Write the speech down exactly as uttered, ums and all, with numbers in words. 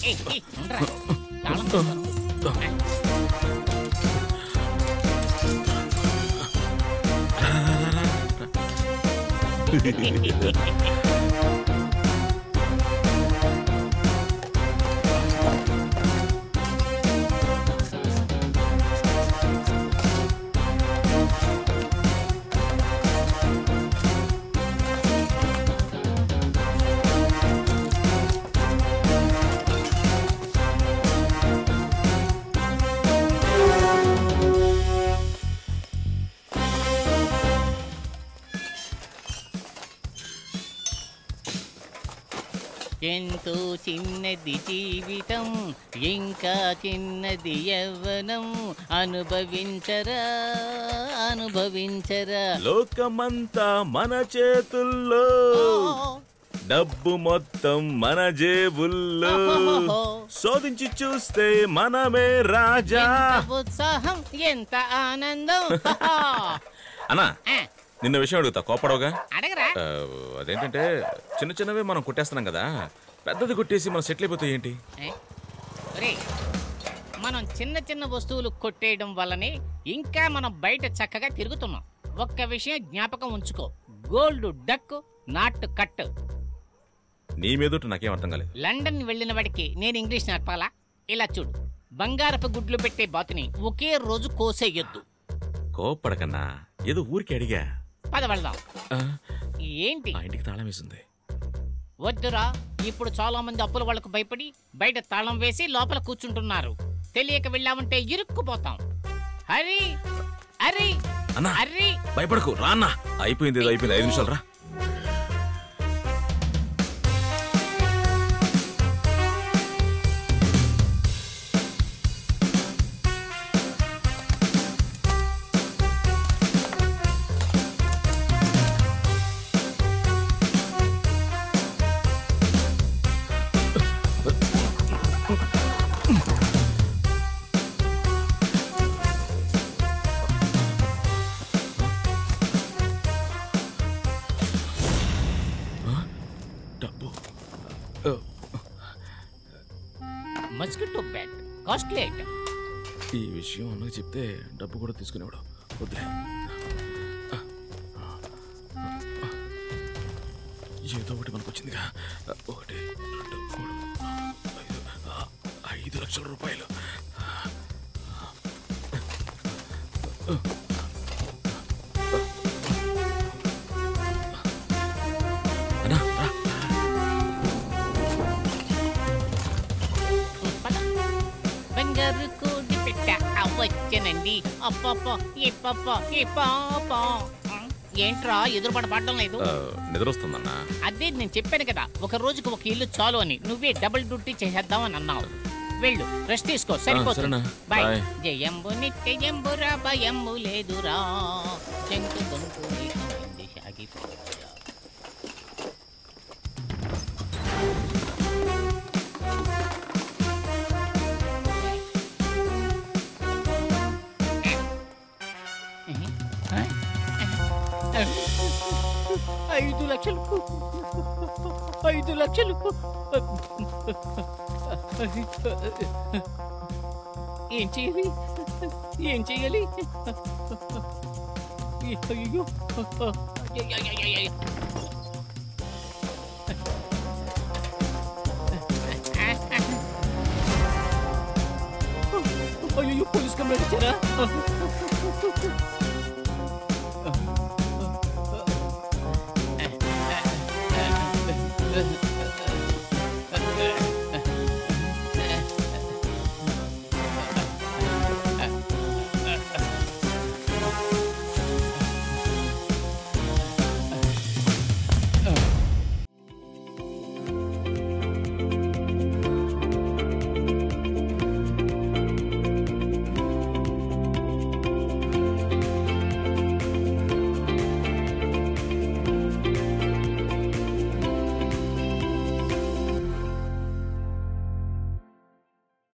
ఎంతో చిన్నది జీవితం, ఇంకా చిన్నది యవ్వనం, అనుభవించరా అనుభవించరా. లోకమంతా మన చేతుల్లో, డబ్బు మొత్తం మన జేబుల్లో, శోధించి చూస్తే మనమే రాజా. ఉత్సాహం, ఎంత ఆనందం. అన్నా నిన్న విషయం అడుగుతా, కోపడవుగా? అడగరా. అదేంటంటే చిన్న చిన్నవే మనం కొట్టేస్తున్నాం కదా, పెద్దది కొట్టేసి మనం సెటిల్ అయిపోతే ఏంటి? మనం చిన్న చిన్న వస్తువులు కొట్టేయడం వల్లనే ఇంకా మనం బయట చక్కగా తిరుగుతున్నాం. ఒక్క విషయం జ్ఞాపకం ఉంచుకో, గోల్డ్ డక్ నాట్ కట్. నీ మీదట నాకేం అర్థం కాలేదు. లండన్ వెళ్ళిన వాడికి నేను ఇంగ్లీష్ నేర్పాలా? ఇలా చూడు, బంగారపు గుడ్లు పెట్టే బాతుని ఒకే రోజు కోసేయొద్దు. కోపడకన్నా, ఏదో ఊరికి అడిగా. పద వెళ్దాం. ఏంటి? ఇంటికి తాళం వేసింది. వద్దురా, ఇప్పుడు చాలా మంది అప్పుల వాళ్ళకు భయపడి బయట తాళం వేసి లోపల కూర్చుంటున్నారు. తెలియక వెళ్ళామంటే ఇరుక్కుపోతాం. హరి హరి హరి, భయపడకు రా అన్న. అయిపోయింది అయిపోయింది, ఐదు నిమిషాలు రా. Mosquito bat costly item. ఈ విషయం అన్నకు చెప్తే డబ్బు కూడా తీసుకునేవాడు. వద్దులే, ఏదో ఒకటి మనకు వచ్చిందిగా. ఒకటి రెండు మూడు ఐదు ఐదు లక్షల రూపాయలు. బంగారు కోడి పెట్ట వచ్చానండి. అప్పప్ప ఈ పప్ప ఈ పాప. ఏంట్రా ఎదురుపడ పడడం లేదు? నిద్ర వస్తుందన్నా. అదే నేను చెప్పాను కదా, ఒక రోజుకు ఒక ఇల్లు చాలు అని. నువ్వే డబుల్ డ్యూటీ చేసేద్దాం అని అన్నావు. వెళ్ళు, రెస్ట్ తీసుకో, సరిపోతుంది. బాయ్. జయంబు నిత్యంబురా భయంబు లేదురా, జంకు గొంతు సాగిపోరా. ఐదు లక్షలు ఐదు లక్షలు ఏం చేయాలి ఏం చేయాలి? అయ్యో అయ్యో పోలీస్ కంప్లైంట్ ఇచ్చారా?